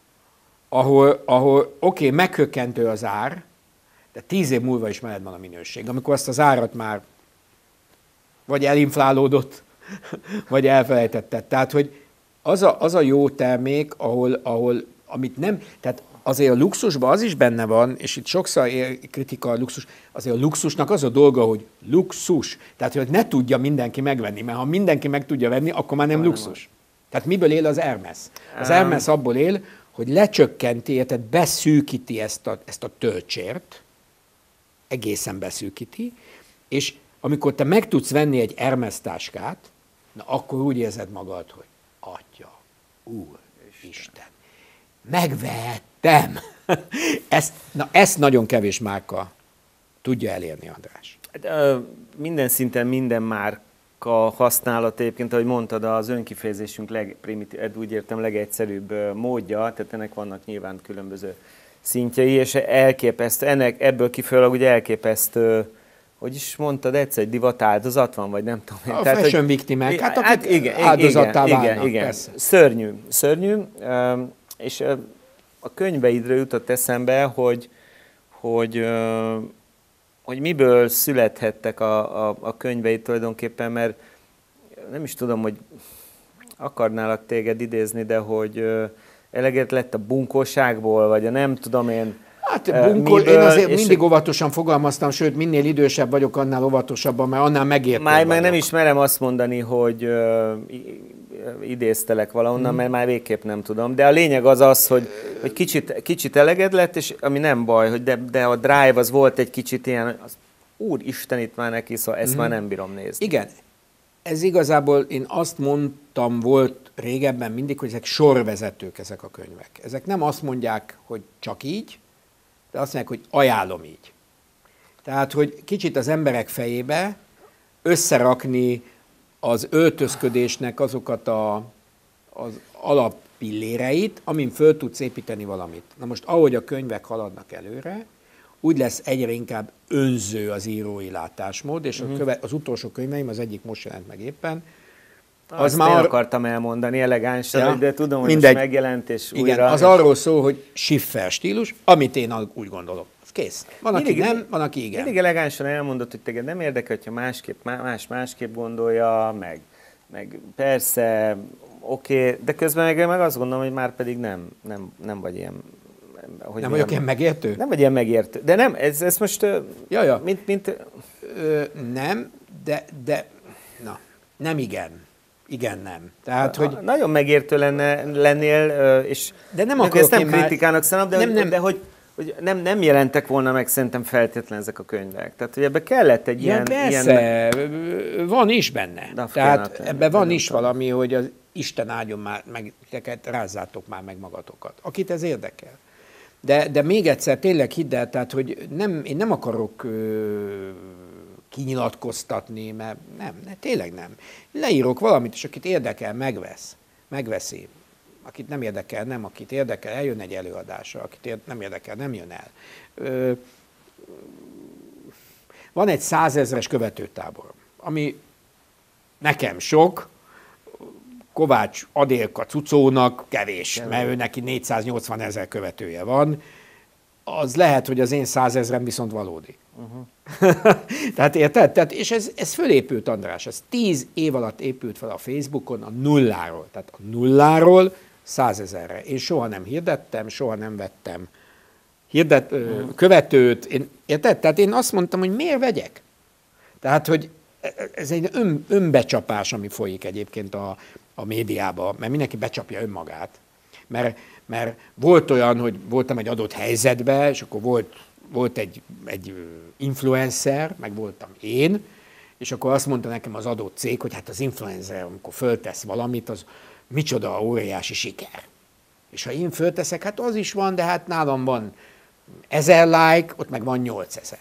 ahol oké, meghökkentő az ár, de 10 év múlva is veled van a minőség. Amikor azt az árat már vagy elinflálódott, vagy elfelejtetted. Tehát, hogy az a jó termék, ahol amit nem, tehát azért a luxusban az is benne van, és itt sokszor kritika a luxus, azért a luxusnak az a dolga, hogy luxus. Tehát, hogy ne tudja mindenki megvenni, mert ha mindenki meg tudja venni, akkor már nem luxus. Tehát miből él az Hermes? Az Hermes abból él, hogy lecsökkenti, tehát beszűkíti ezt a töltsért, egészen beszűkíti, és amikor te meg tudsz venni egy Hermes táskát, na akkor úgy érzed magad, hogy Atya, Úr, Isten, megvettem. Ezt nagyon kevés márka tudja elérni, András. Minden szinten minden márka használat egyébként, ahogy mondtad, az önkifejezésünk úgy értem legegyszerűbb módja, tehát ennek vannak nyilván különböző szintjei, és elképesztő, ebből kifolyólag ugye elképesztő, hogy is mondtad, egyszer egy divat áldozat van, vagy nem tudom. A tehát, fashion victimek, hát akik áldozattá válnak. Igen. Szörnyű. És a könyveidről jutott eszembe, hogy miből születhettek a könyveid tulajdonképpen, mert nem is tudom, hogy akarnálak téged idézni, de hogy eleget lett a bunkóságból, vagy a nem tudom én. Hát én azért mindig óvatosan fogalmaztam, sőt, minél idősebb vagyok, annál óvatosabban, mert annál megértem. Már nem is merem azt mondani, hogy idéztelek valahonnan, mert már végképp nem tudom. De a lényeg az, hogy kicsit eleged lett, és ami nem baj, hogy de a drive az volt egy kicsit ilyen, úristen itt már neki, szóval ezt már nem bírom nézni. Igen, ez igazából én azt mondtam volt régebben mindig, hogy ezek sorvezetők ezek a könyvek. Ezek nem azt mondják, hogy csak így, de azt mondják, hogy ajánlom így. Tehát, hogy kicsit az emberek fejébe összerakni az öltözködésnek azokat az alappilléreit, amin föl tudsz építeni valamit. Na most, ahogy a könyvek haladnak előre, úgy lesz egyre inkább önző az írói látásmód, és az utolsó könyveim, az egyik most jelent meg éppen, azt már akartam elmondani elegánsan, de tudom, hogy mindegy. Most megjelent, és igen, újra. Az arról szól, hogy Schiffer stílus, amit én úgy gondolom. Kész. Van, aki nem, van, aki igen. Mindig elegánsan elmondott, hogy téged nem érdekel, hogyha másképp gondolja, meg persze, oké, de közben meg azt gondolom, hogy már pedig nem vagy ilyen. Nem vagyok ilyen megértő? Nem vagy ilyen megértő. De nem, ez most... Ja. Mint nem, de na, nem igen. Igen, nem. Tehát, hogy... Nagyon megértő lennél, és de nem akarok ezt nem kritikának szánom, de hogy nem jelentek volna meg szerintem feltétlen ezek a könyvek. Tehát, hogy ebbe kellett egy ilyen... Persze, van is benne. Tehát ebben van is valami, hogy az Isten áldjon már meg, rázzátok már meg magatokat. Akit ez érdekel. De még egyszer, tényleg hidd el, tehát, hogy én nem akarok kinyilatkoztatni, mert tényleg nem. Leírok valamit, és akit érdekel, megveszi. Akit nem érdekel, nem. Akit érdekel, eljön egy előadásra. Akit nem érdekel, nem jön el. Van egy 100 000-es követőtábor, ami nekem sok, Kovács Adélka Cucónak kevés, mert ő neki 480 000 követője van. Az lehet, hogy az én 100 000-em viszont valódi. Tehát érted? És ez fölépült, András. Ez 10 év alatt épült fel a Facebookon a nulláról. Tehát a nulláról 100 000-re. Én soha nem hirdettem, soha nem vettem követőt. Érted? Tehát én azt mondtam, hogy miért vegyek? Tehát, hogy ez egy önbecsapás, ami folyik egyébként a médiában, mert mindenki becsapja önmagát. Mert volt olyan, hogy voltam egy adott helyzetben, és akkor volt egy influencer, meg voltam én, és akkor azt mondta nekem az adott cég, hogy hát az influencer, amikor föltesz valamit, az micsoda óriási siker. És ha én fölteszek, hát az is van, de hát nálam van 1000 like, ott meg van 8000.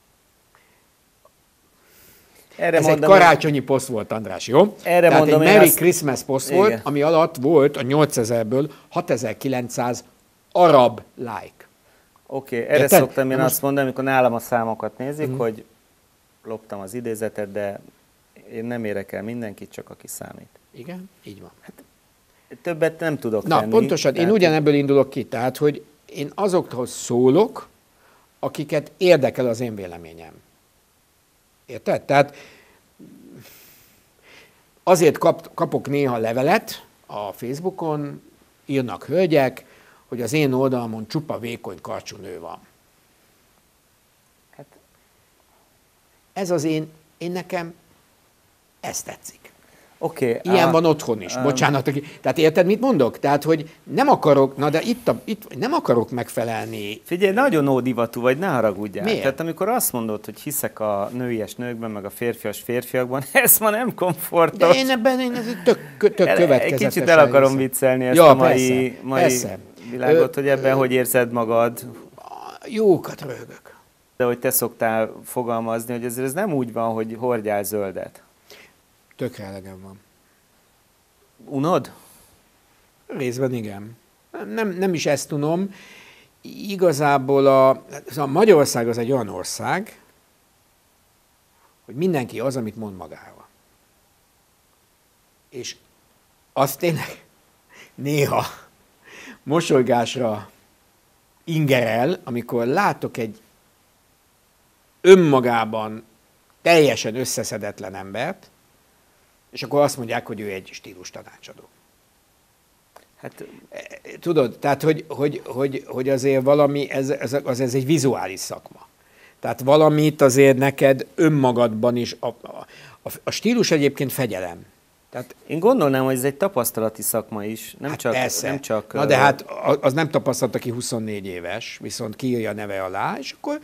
Ez egy karácsonyi poszt volt, András, jó? Tehát egy Merry Christmas poszt volt, ami alatt volt a 8000-ből 6900 arab like. Oké, erre szoktam én azt mondani, amikor nálam a számokat nézik, hogy loptam az idézetet, de én nem érek el mindenkit, csak aki számít. Igen, így van. Hát, többet nem tudok tenni. Na, pontosan, én ugyanebből indulok ki, tehát, hogy én azokhoz szólok, akiket érdekel az én véleményem. Érted? Tehát azért kapok néha levelet a Facebookon, írnak hölgyek, hogy az én oldalmon csupa vékony karcsú nő van. Hát, Ez én nekem ez tetszik. oké. Ilyen van otthon is. Bocsánat. Tehát érted, mit mondok? Tehát, hogy nem akarok, na de itt nem akarok megfelelni. Figyelj, nagyon ódivatú vagy, ne haragudjál. Miért? Tehát amikor azt mondod, hogy hiszek a nőies nőkben, meg a férfias férfiakban, ez ma nem komfortos. De én ez tök következetesen Egy kicsit el akarom hiszem. viccelni ezt Ja, a mai persze. világot, hogy ebben hogy érzed magad. Jókat röhögök. De hogy te szoktál fogalmazni, hogy ez nem úgy van, hogy hordjál zöldet. Tökre elegem van. Unod? Részben igen. Nem is ezt tudom. Igazából a Magyarország az egy olyan ország, hogy mindenki az, amit mond magáról. És azt tényleg néha mosolygásra ingerel, amikor látok egy önmagában teljesen összeszedetlen embert, és akkor azt mondják, hogy ő egy stílus tanácsadó. Hát, Tudod, tehát, hogy azért valami, ez egy vizuális szakma. Tehát valamit azért neked önmagadban is, a stílus egyébként fegyelem. Tehát, én gondolnám, hogy ez egy tapasztalati szakma is, nem hát csak... persze. Nem csak na de hát az nem tapasztalt, aki 24 éves, viszont kiírja a neve alá, és akkor...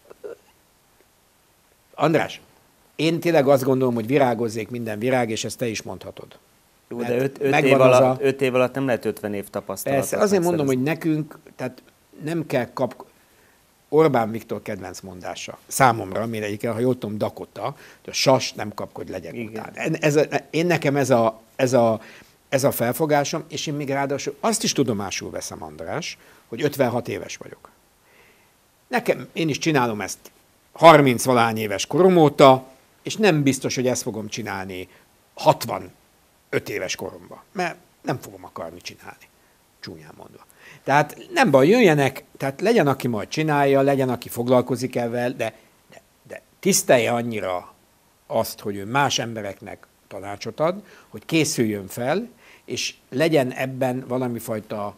András, én tényleg azt gondolom, hogy virágozzék minden virág, és ezt te is mondhatod. Jó, de megvan 5 év alatt nem lehet 50 év tapasztalatot. Persze, azért mondom, hogy nekünk, tehát nem kell Orbán Viktor kedvenc mondása. Számomra, amire egyébként, ha jól tudom, Dakota, hogy a sas nem kapkodj, legyek után. Én nekem ez a felfogásom, és én még ráadásul azt is tudomásul veszem, András, hogy 56 éves vagyok. Én is csinálom ezt 30-valány éves korom óta, és nem biztos, hogy ezt fogom csinálni 65 éves koromban, mert nem fogom akarni csinálni, csúnyán mondva. Tehát nem baj, jöjjenek, tehát legyen, aki majd csinálja, legyen, aki foglalkozik ezzel, de tisztelje annyira azt, hogy ő más embereknek tanácsot ad, hogy készüljön fel, és legyen ebben valami fajta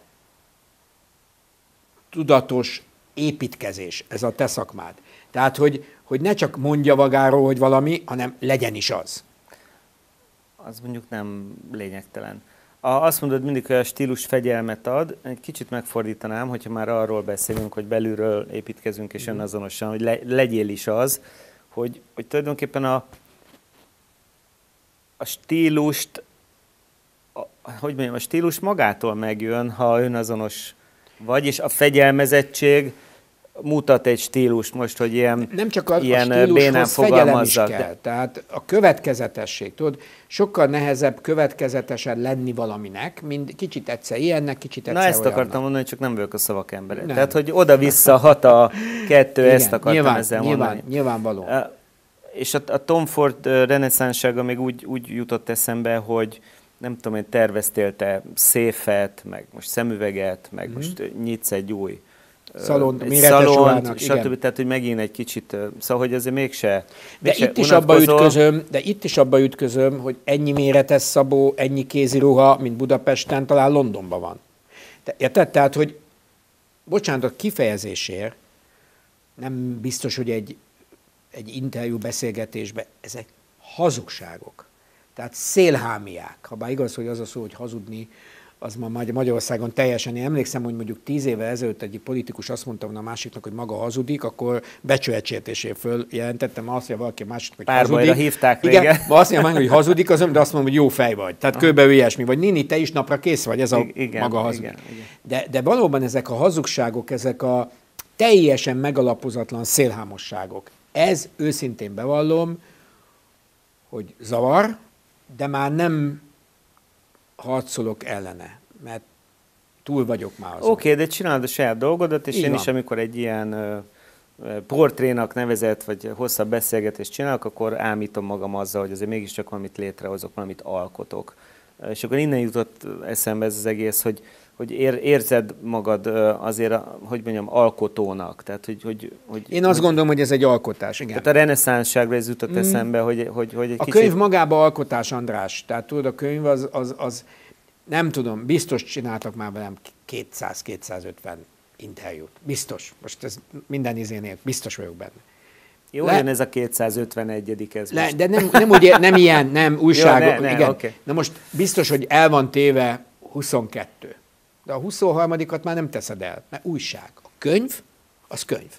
tudatos építkezés, ez a te szakmád. Tehát, hogy ne csak mondja magáról, hogy valami, hanem legyen is az. Az mondjuk nem lényegtelen. Azt mondod mindig, hogy a stílus fegyelmet ad, egy kicsit megfordítanám, hogyha már arról beszélünk, hogy belülről építkezünk és önazonosan, hogy legyél is az, hogy tulajdonképpen a stílust, a stílus magától megjön, ha önazonos vagy, és a fegyelmezettség mutat egy stílust most, hogy ilyen nem csak a stílushoz fegyelem is kell, tehát a következetesség, tudod, sokkal nehezebb következetesen lenni valaminek, mint kicsit egyszer ilyennek, kicsit egyszer olyannak. Na ezt akartam mondani, csak nem vagyok a szavak embere. Tehát, hogy oda-vissza hat a kettő, igen, ezt akartam ezzel mondani. Nyilvánvaló. És a Tom Ford reneszánsága még úgy jutott eszembe, hogy nem tudom, én terveztél te széfet, meg most szemüveget, meg most nyitsz egy új szalont, stb. Tehát, hogy megint egy kicsit, szóval, hogy azért mégse de itt is abba ütközöm, hogy ennyi méretes szabó, ennyi kéziruha, mint Budapesten, talán Londonban van. Érted? Tehát, hogy bocsánat, a kifejezésért nem biztos, hogy egy interjú beszélgetésben ezek hazugságok. Tehát szélhámiák. Ha bár igaz, hogy az a szó, hogy hazudni, az ma Magyarországon teljesen. Én emlékszem, hogy mondjuk 10 évvel ezelőtt egy politikus azt mondta volna a másiknak, hogy maga hazudik, akkor becsületsértésére följelentettem, azt mondja valaki másiknak, hogy Párbajra hazudik. hívták igen, régen. azt mondja, hogy hazudik, de azt mondom, hogy jó fej vagy. Tehát körülbelül ilyesmi. Vagy Nini, te is napra kész vagy, ez a igen, maga hazug. Igen. De valóban ezek a hazugságok, ezek a teljesen megalapozatlan szélhámosságok. Ez őszintén bevallom, hogy zavar, de már nem harcolok ellene, mert túl vagyok már azon. Oké, de csinálod a saját dolgodat, és én is, amikor egy ilyen portrénak nevezett, vagy hosszabb beszélgetést csinálok, akkor ámítom magam azzal, hogy azért mégiscsak valamit létrehozok, valamit alkotok. És akkor innen jutott eszembe ez az egész, hogy érzed magad azért, hogy mondjam, alkotónak. Tehát, hogy én azt gondolom, hogy ez egy alkotás, igen. Tehát a reneszánságra ez jutott eszembe, hogy egy a könyv magába alkotás, András. Tehát tudod, a könyv az nem tudom, biztos csináltak már velem 200-250 interjút. Biztos. Most ez minden izénél, biztos vagyok benne. Jó, jön ez a 251. ez most. De nem, úgy, nem ilyen, nem újságok. Jó, igen. Okay. Na most biztos, hogy el van téve 22. De a 23-at már nem teszed el, mert újság. A könyv, az könyv.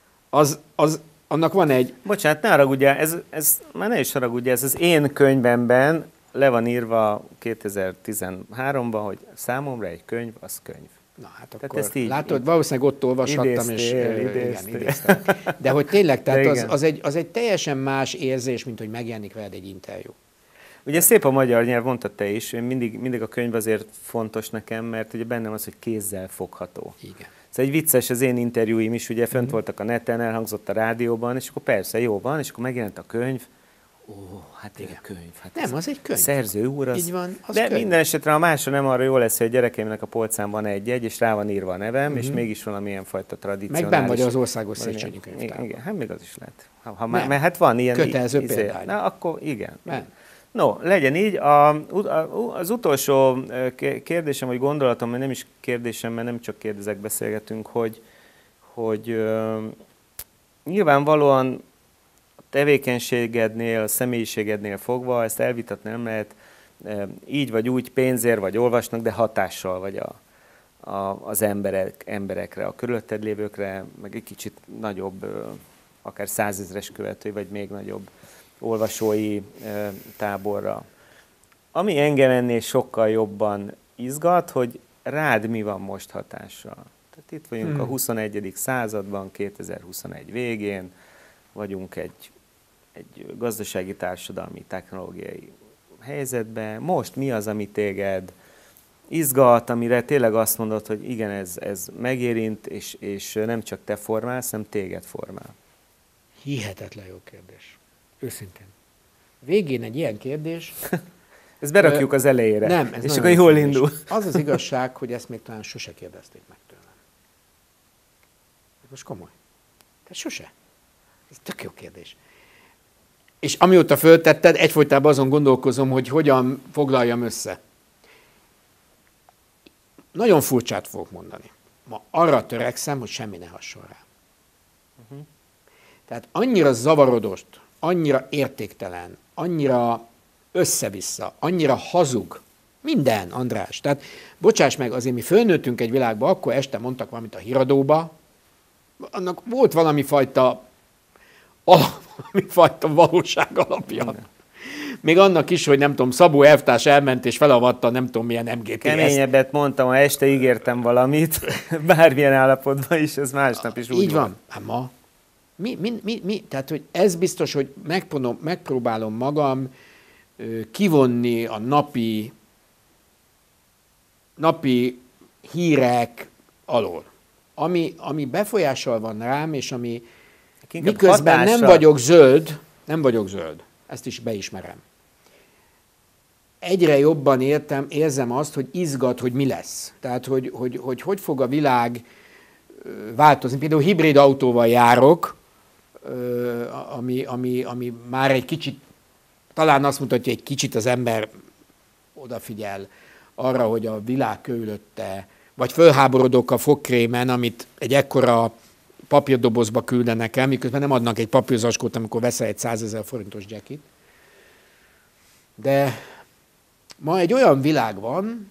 Annak van egy... Bocsánat, ne haragudjál, ez már ne is haragudjál, ez az én könyvemben le van írva 2013-ban, hogy számomra egy könyv, az könyv. Na hát tehát akkor ezt így, látod, valószínűleg ott olvashattam, és idéztem. De hogy tényleg, tehát az egy teljesen más érzés, mint hogy megjelenik veled egy interjú. Ugye szép a magyar nyelv, mondtad te is, mindig a könyv azért fontos nekem, mert ugye bennem az, hogy kézzel fogható. Igen. Szóval egy vicces, az én interjúim is ugye fönt voltak a neten, elhangzott a rádióban, és akkor persze jó van, és akkor megjelent a könyv. Ó, hát igen, a könyv. Hát nem, az egy könyv. Szerző úr, az... Így van, az de könyv. minden esetre a másra nem arra jó lesz, hogy a gyerekeimnek a polcán van egy-egy, és rá van írva a nevem, és mégis valamilyen fajta tradicionális... Meg benn vagy az országos Széchenyi könyvtárban. Igen, hát még az is lehet. Mert hát van ilyen... Kötelező példány. Na, akkor igen. Men. No, legyen így. Az utolsó kérdésem, vagy gondolatom, mert nem is kérdésem, mert nem csak kérdezek, beszélgetünk, hogy nyilvánvalóan a tevékenységednél, a személyiségednél fogva, ezt elvitatni nem lehet, így vagy úgy, pénzért vagy olvasnak, de hatással vagy az emberekre, a körülötted lévőkre, meg egy kicsit nagyobb, akár 100 000-es követői, vagy még nagyobb olvasói táborra. Ami engem ennél sokkal jobban izgat, hogy rád mi van most hatással. Tehát itt vagyunk a 21. században, 2021 végén, vagyunk egy gazdasági, társadalmi, technológiai helyzetben. Most mi az, ami téged izgat, amire tényleg azt mondod, hogy igen, ez megérint, és nem csak te formálsz, hanem téged formál? Hihetetlen jó kérdés. Őszintén. Végén egy ilyen kérdés... Ezt berakjuk az elejére, nem, és akkor jól indul. Az az igazság, hogy ezt még talán sose kérdezték meg tőlem. Most komoly. Tehát sose. Ez tök jó kérdés. És amióta föltetted, egyfolytában azon gondolkozom, hogy hogyan foglaljam össze. Nagyon furcsát fogok mondani. Ma arra törekszem, hogy semmi ne hasson rá. Tehát annyira zavarodott, annyira értéktelen, annyira össze-vissza, annyira hazug. Minden, András. Tehát, bocsáss meg, azért mi fölnőttünk egy világba, akkor este mondtak valamit a híradóba, annak volt valami fajta valóság alapja. Még annak is, hogy nem tudom, Szabó elvtárs elment és felavatta nem tudom milyen MGTS. Keményebbet mondtam, ha este ígértem valamit, bármilyen állapotban is, ez másnap is úgy így van. Hát ma. Mi? Tehát, hogy ez biztos, hogy megpróbálom magam kivonni a napi hírek alól. Ami befolyással van rám, és ami miközben nem vagyok zöld, ezt is beismerem. Egyre jobban érzem azt, hogy izgat, hogy mi lesz. Tehát, hogy fog a világ változni. Például hibrid autóval járok, ami már egy kicsit, talán azt mutatja, hogy egy kicsit az ember odafigyel arra, hogy a világ körülötte, vagy fölháborodok a fogkrémen, amit egy ekkora papírdobozba küldenek el, miközben nem adnak egy papírzacskót, amikor veszel egy 100 000 forintos jackit. De ma egy olyan világ van,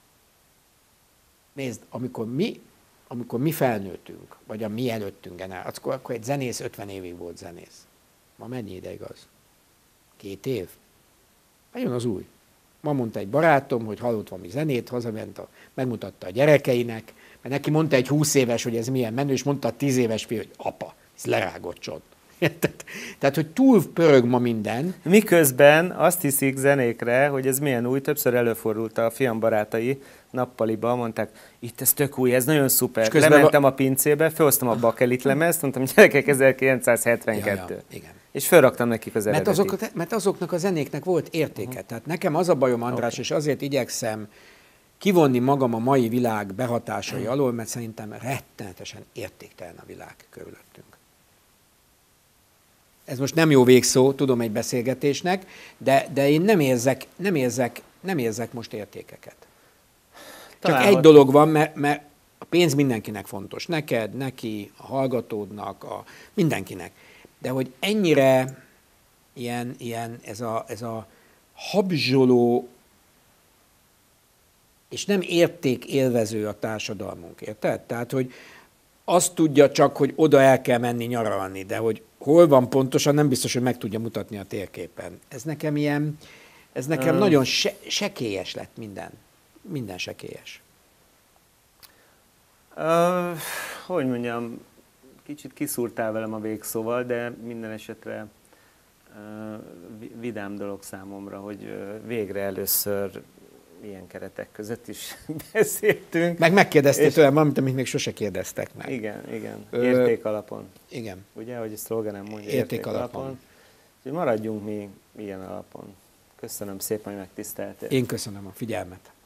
nézd, amikor mi felnőttünk, vagy a mi előttünk, akkor egy zenész 50 évig volt zenész. Ma mennyi ideig az? 2 év? Jön az új. Ma mondta egy barátom, hogy hallott valami zenét, hazament, megmutatta a gyerekeinek, mert neki mondta egy 20 éves, hogy ez milyen menő, és mondta a 10 éves fiú, hogy apa, ez lerágott csont. Tehát, hogy túl pörög ma minden. Miközben azt hiszik zenékre, hogy ez milyen új, többször előfordult a fiam barátai nappaliba, mondták, itt ez tök új, ez nagyon szuper. Lementem a pincébe, felhoztam a bakelit lemezt, mondtam, gyerekek, 1972. Ja, igen. És felraktam nekik az eredetit. Mert azoknak a zenéknek volt értéke. Tehát nekem az a bajom, András, és azért igyekszem kivonni magam a mai világ behatásai alól, mert szerintem rettenetesen értéktelen a világ körülöttünk. Ez most nem jó végszó, tudom, egy beszélgetésnek, de én nem érzek most értékeket. Csak egy dolog van, mert a pénz mindenkinek fontos. Neked, neki, a hallgatódnak, mindenkinek. De hogy ennyire ilyen ez a habzsoló és nem értékélvező a társadalmunk, érted? Tehát, hogy azt tudja csak, hogy oda el kell menni nyaralni, de hogy hol van pontosan, nem biztos, hogy meg tudja mutatni a térképen. Ez nekem nagyon sekélyes lett minden. Minden sekélyes. Hogy mondjam, kicsit kiszúrtál velem a végszóval, de minden esetre vidám dolog számomra, hogy végre először ilyen keretek között is beszéltünk. Megkérdeztél tőlem valamit, amit még sose kérdeztek meg. Igen. Értékalapon. Igen. Ugye, ahogy a szlogenem mondja, értékalapon. Úgyhogy maradjunk mi ilyen alapon. Köszönöm szépen, hogy megtiszteltél. Én köszönöm a figyelmet.